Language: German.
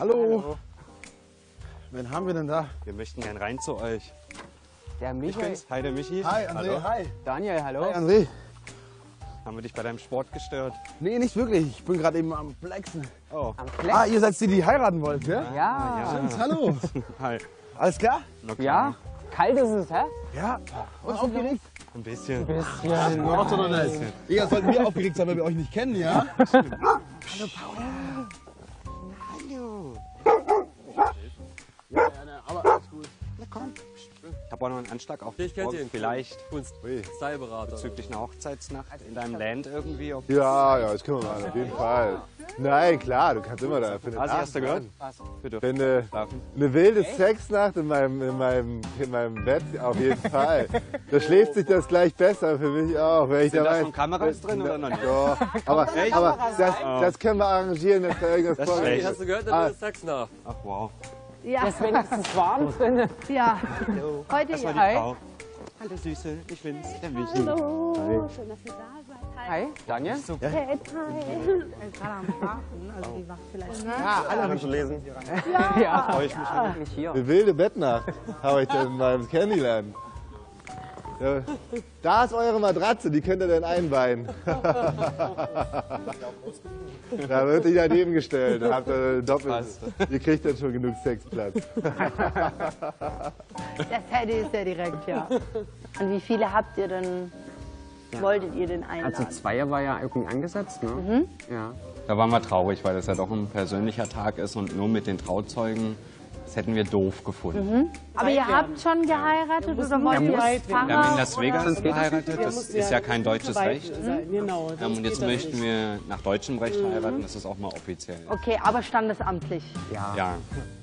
Hallo. Wen haben wir denn da? Wir möchten gern rein zu euch. Der Michael. Hi, der Michi. Hi, André, Hallo. hi. Daniel, hallo. Hi, André. Haben wir dich bei deinem Sport gestört? Nee, nicht wirklich. Ich bin gerade eben am Flexen. Oh. Am Fleck. Ah, ihr seid die, die heiraten wollt, ja? Ja. Stimmt, hallo. Hi. Alles klar? Okay. Ja. Kalt ist es, hä? Ja. Und aufgeregt? Ein bisschen. Bisschen. Noch oder nicht? Egal, sollten wir aufgeregt sein, weil wir euch nicht kennen, ja? Hallo. Aber alles gut. Na komm. Ich habe auch noch einen Anschlag auf Ich kenn dich. den. Vielleicht Styleberater. bezüglich einer Hochzeitsnacht in deinem Land irgendwie. Ob Ja, das können wir machen, auf jeden Fall. Nein, klar, du kannst immer da für eine Was, Nacht hast du gehört? sein. Wir dürfen Wenn eine schlafen. wilde Sexnacht in meinem Bett, auf jeden Fall. Da schläft sich das gleich besser für mich auch. Wenn ich Sind da dabei, schon Kameras drin oder noch nicht? ja, aber das können wir arrangieren, dass da irgendwas Das ist vorgeht. schlecht. Hast du gehört, da ist Sex nach. Ach wow. Ja, Ist wenigstens warm drin. ja. Heute Das war ja. die Frau. Hallo Süße, ich bin's, der Michi. Hallo, schön, dass ihr da seid. Hi, Daniel. Hey, hi. Gerade am Schlafen, also die wacht vielleicht. Ja, alle haben schon lesen. Ja. Freue ich mich schon. Nicht hier. Eine wilde Bettnacht habe ich dann in meinem Candyland. Ja, da ist eure Matratze, die könnt ihr dann einweihen. Da wird die daneben gestellt, da habt ihr doppelt. Ihr kriegt dann schon genug Sexplatz. Das hätte ist ja direkt, ja. Und wie viele habt ihr denn, wolltet ihr denn einladen? Also Zweier war ja irgendwie angesetzt, ne? Ja. Da waren wir traurig, weil das ja doch ein persönlicher Tag ist und nur mit den Trauzeugen, das hätten wir doof gefunden. Aber ihr habt schon geheiratet oder wollt ihr als Wir haben in Pfarrer? Las Vegas geheiratet, das ist ja kein deutsches Recht. Genau. Und jetzt möchten wir nach deutschem Recht heiraten, das ist auch mal offiziell. Okay, aber standesamtlich. Ja. Ja,